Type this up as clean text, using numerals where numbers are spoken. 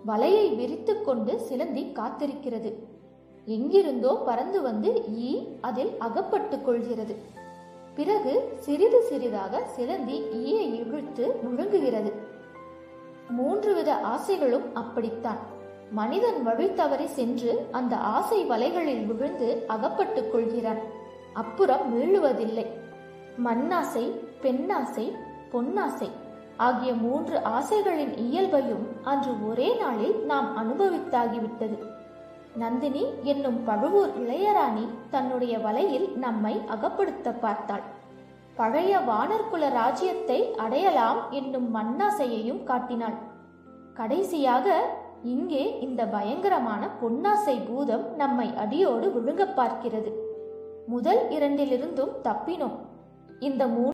வலையை விரித்து கொண்டு சிலந்தி காத்திருக்கிறது. எங்கிருந்தோ பறந்து வந்து ஈ அதில் அகப்பட்டு கொள்கிறது. பிறகு சிறிது சிறிதாக சிலந்தி ஈயை இழுத்து முழுங்குகிறது. 3 வித ஆசைகளும் அப்படித்தான். மனிதன் வழி தவறி சென்று அந்த ஆசை வலைகளில் விழுந்து அகப்பட்டுக் கொள்கிறான். அப்புறம் மீளுவதில்லை. மண்ணாசை, பெண்ணாசை, பொன்னாசை ஆகிய 3 ஆசைகளின் இயல்பையும் அன்று ஒரே நாளில் நாம் அனுபவித்தாகிவிட்டது. நந்தினி என்னும் பழுவூர் இளையராணி தன்னுடைய வலையில் நம்மை அகப்படுத்த பார்த்தாள். பழைய வானர்குல ராஜ்யத்தை அடையலாம் என்னும் மண்ணாசையையும் காட்டினாள். கடைசியாக இங்கே இந்த பயங்கரமான பொன்னாசை பூதம் நம்மை அடியோடு விழுங்க பார்க்கிறது. முதல் 2லிருந்தும் தப்பினோம். இந்த